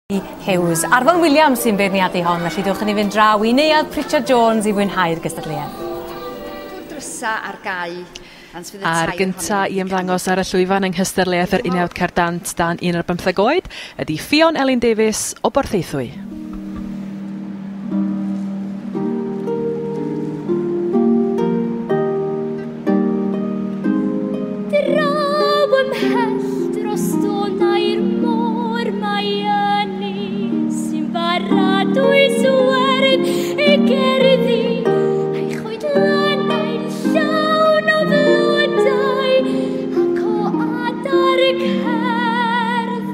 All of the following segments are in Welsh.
Hughes. Arfon Williams sy'n beirniadu hon, felly diolch yn ei fynd draw i neuadd Pritchard Jones i fwynhau'r gystadleuaeth. Drysa ar gau. A'r gynta i ymddangos ar y llwyfan yng nghystadleuaeth yr Unewd Cerdant dan 15 oed ydy Ffion Elin Davies o Borthaethwy. Draw ymhell dros donau'r môr mae ynys sy'n baradwy swerdd ei gerddi a'i chwydlannau'n llawn o flodau ac o adar cerdd.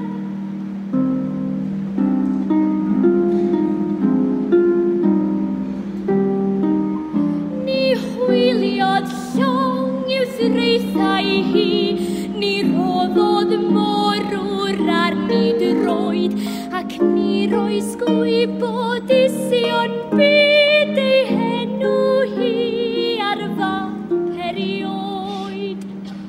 Ni hwyliodd llong i'w threithau hi, ni roddodd morwr ar nid roed, ac ni roes gwybod i Sion byd ei henw hi ar fap erioed.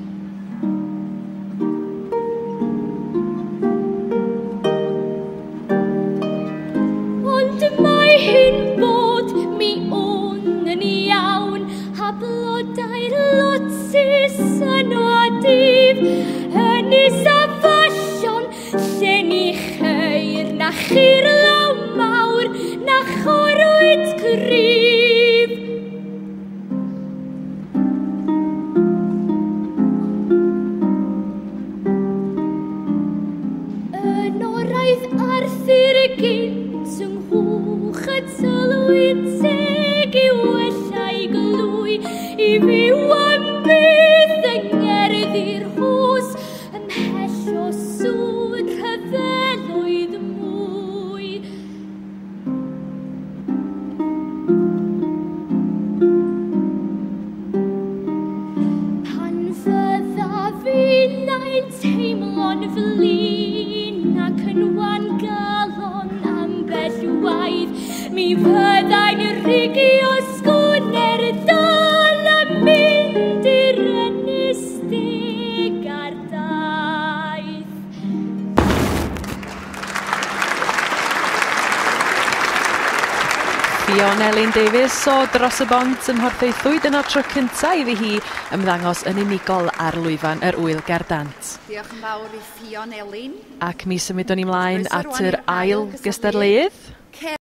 Ond mae hi'n bod mi o'n yn iawn, a blodau'r lotys yn o adyf, ynys a ffasiwn, lle ni cheir na chir law mawr, na chorwyd gryf. Yn oraidd Arthur gynt yng nghwch y tylwyd teg i wellai glwy, i fyw am byth yng ngerddi'r hws, ymhell o sŵn rhyfeloedd mwy. Pan fydda fi'n ein teimlo'n flin ac yn wan galon ambell waith, mi fyddai'n rhugio sgwner dal a mynd i'r ynys deg ar daith. Ffion Elin Davies o dros y bont ym Mhorthaethwy, dyna tro cynta iddi hi ymddangos yn unigol ar lwyfan yr Ŵyl Gerdant. Diolch yn fawr i Ffion Elin. Ac mi symudwn ni mlaen at yr ail gystadleuaeth.